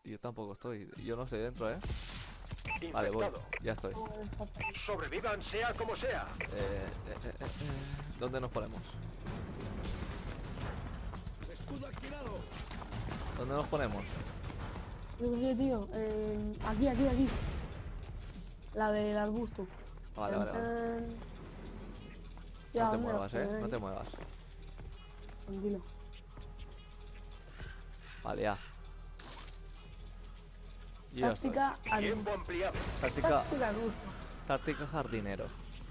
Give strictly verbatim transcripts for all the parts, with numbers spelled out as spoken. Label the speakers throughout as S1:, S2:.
S1: Yo tampoco estoy. Yo no estoy dentro, ¿eh? Vale, voy. Ya estoy.
S2: Sobrevivan sea como sea.
S1: Eh, eh, eh, eh, eh. ¿Dónde nos ponemos?
S2: Escudo activado.
S1: ¿Dónde nos ponemos?
S3: Yo qué sé, tío. Eh, aquí, aquí, aquí. La del arbusto.
S1: Vale, vale, vale.
S3: Ya,
S1: No te
S3: ¿dónde
S1: muevas,
S3: vas?
S1: eh. No te muevas.
S3: Tranquilo.
S1: Vale, ya. Yo ya estoy.
S3: Táctica arbusto.
S2: Tiempo ampliado.
S1: Táctica,
S3: Táctica arbusto.
S1: táctica jardinero.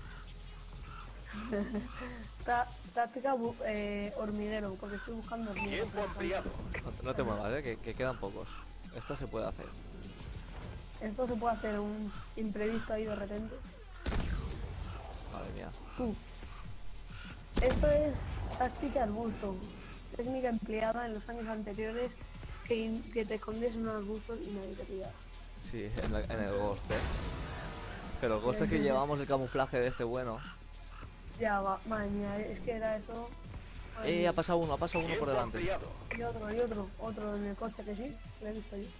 S3: Tá- Táctica bu- eh, hormiguero, porque estoy buscando hormiguero.
S2: Tiempo ampliado.
S1: No, te- no te muevas, eh. Que, que quedan pocos. Esto se puede hacer.
S3: Esto se puede hacer un imprevisto ahí de repente.
S1: Madre mía.
S3: Tú. Esto es táctica arbusto. Técnica empleada en los años anteriores que, in- que te escondes en un arbusto y nadie te pilla.
S1: Sí, en, la- en el Ghost, eh. Pero el Ghost es que llevamos el camuflaje de este bueno.
S3: Ya va, madre mía, es que era eso. Madre
S1: Eh,
S3: mía.
S1: ha pasado uno, ha pasado uno por
S2: Tiempo
S1: delante.
S2: ampliado.
S3: Y otro, y otro, otro en el coche que sí, lo he visto yo.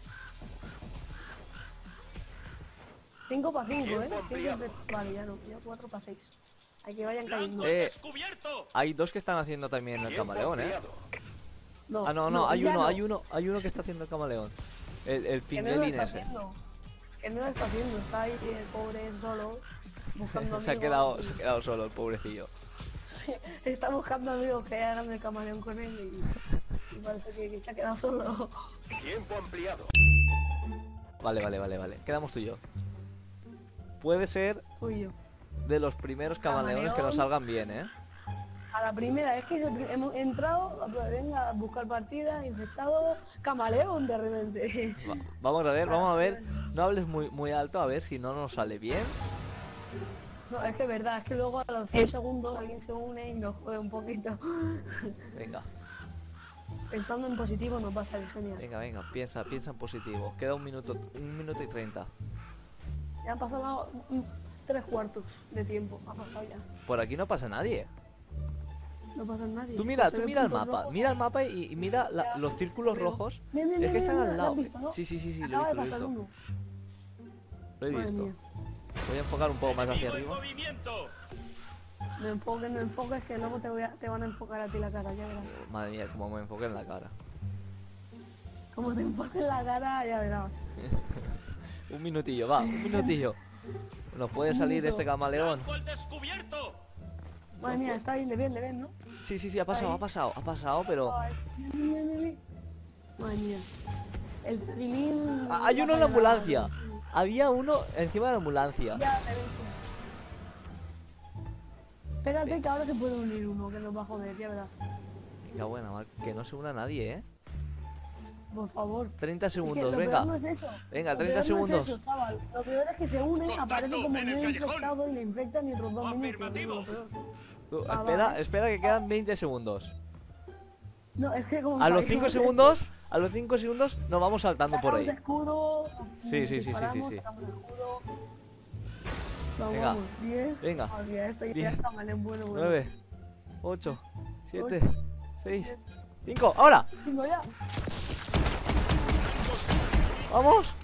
S3: cinco para cinco, ¿eh?
S2: Tiempo
S3: Cinco
S2: ampliado.
S3: entre- Vale, ya no, ya cuatro para seis. Hay que vayan cayendo.
S1: Eh,
S2: Descubierto.
S1: hay dos que están haciendo también el
S2: Tiempo
S1: camaleón, eh.
S2: ampliado.
S3: No,
S1: Ah, no, no, hay
S3: ya
S1: uno,
S3: no,
S1: hay uno, hay uno que está haciendo el camaleón. El, el
S3: que no lo
S1: Findelín
S3: está
S1: ese.
S3: haciendo. Que no lo está haciendo, está ahí el pobre solo, buscando
S1: Se ha
S3: amigos
S1: quedado,
S3: y-
S1: se ha quedado solo el pobrecillo.
S3: Está buscando amigos que hagan el camaleón con él y, y parece que, que se ha quedado solo.
S2: Tiempo ampliado.
S1: Vale, vale, vale, vale. Quedamos tú y yo. Puede ser
S3: Tuyo.
S1: de los primeros camaleones que nos salgan bien, eh.
S3: A la primera, es que es el pri- hemos entrado, pues venga a buscar partida, infectado, camaleón de repente.
S1: Va- vamos a ver, vamos a ver. No hables muy, muy alto, a ver si no nos sale bien.
S3: No, es que es verdad, es que luego a los cien segundos alguien se une y nos juega un poquito.
S1: Venga,
S3: Pensando en positivo nos va a salir genial.
S1: venga, venga, piensa, piensa en positivo. Queda un minuto, un minuto y treinta.
S3: Ya han pasado mm, tres cuartos de tiempo, ha pasado ya.
S1: Por aquí no pasa nadie.
S3: No pasa nadie.
S1: Tú mira,
S3: Se
S1: tú
S3: ven
S1: mira el
S3: puntos
S1: mapa,
S3: rojos.
S1: mira el mapa y, y mira la-
S3: Ya,
S1: los círculos
S3: pero-
S1: rojos.
S3: Bien, bien,
S1: Es
S3: bien,
S1: que están
S3: bien,
S1: al
S3: bien, ¿lo
S1: lado.
S3: has visto, no?
S1: Sí, sí, sí, sí, lo he
S3: Acaba
S1: visto,
S3: de
S1: lo he
S3: pasar
S1: visto.
S3: uno.
S1: Lo he
S3: Madre
S1: visto.
S3: mía.
S1: Voy a enfocar un poco más hacia
S2: Enemigo en
S1: arriba.
S2: movimiento.
S3: No enfoques, no enfoques, que luego te, voy a- te van a enfocar a ti la cara, ya verás.
S1: Madre mía, como me enfoqué en la cara.
S3: Como te enfoques la cara, ya verás.
S1: Un minutillo, va, un minutillo. Nos puede salir este camaleón.
S2: Blanco al descubierto.
S3: Madre mía, está bien, le ven, le ven, ¿no?
S1: Sí, sí, sí, ha pasado, ha pasado, ha pasado, pero...
S3: Ay, bien, bien, bien, bien. Madre mía. El cilín...
S1: Ah, hay uno en la ambulancia. Había uno encima de la ambulancia.
S3: Ya, te ven, sí. Espérate que ahora se puede unir uno, que nos va a joder, ya verás.
S1: Venga, buena, Mar- que no se una nadie, ¿eh?
S3: Por favor.
S1: treinta
S3: Es que
S1: segundos,
S3: lo
S1: venga.
S3: peor no es eso.
S1: Venga,
S3: Lo
S1: treinta
S3: peor no es
S1: segundos.
S3: eso, chaval. Lo peor es que se unen,
S2: Contacto
S3: aparece como
S2: en el
S3: medio
S2: callejón.
S3: infectado y le infectan y otros dos minutos.
S2: Afirmativo.
S3: Eso es lo peor.
S1: Tú,
S3: Ah,
S1: espera,
S3: vale.
S1: espera que quedan veinte segundos.
S3: No, es que como...
S1: A los
S3: como
S1: cinco
S3: que-
S1: segundos, a los cinco segundos nos vamos saltando por ahí.
S3: Sacamos escudo,
S1: Sí, sí, sí, sí,
S3: disparamos,
S1: sí, sí.
S3: sacamos escudo. Vamos,
S1: Venga,
S3: vamos, diez.
S1: venga,
S3: Ah, mira, esto ya
S1: diez,
S3: está mal, es bueno, bueno.
S1: nueve, ocho, siete, seis, cinco. ¡Ahora!
S3: Cinco ya.
S1: ¡Vamos!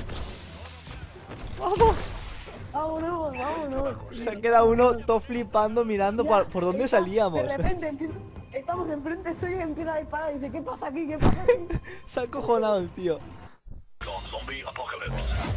S1: ¡Vamos!
S3: Vámonos, vámonos.
S1: Se queda uno todo flipando mirando
S3: Mira,
S1: pa- por dónde
S3: está-
S1: salíamos.
S3: De repente empie- estamos enfrente suyo y empieza a disparar y dice, ¿qué pasa aquí? ¿Qué pasa aquí?
S1: Se ha acojonado el tío.
S4: Zombie apocalypse.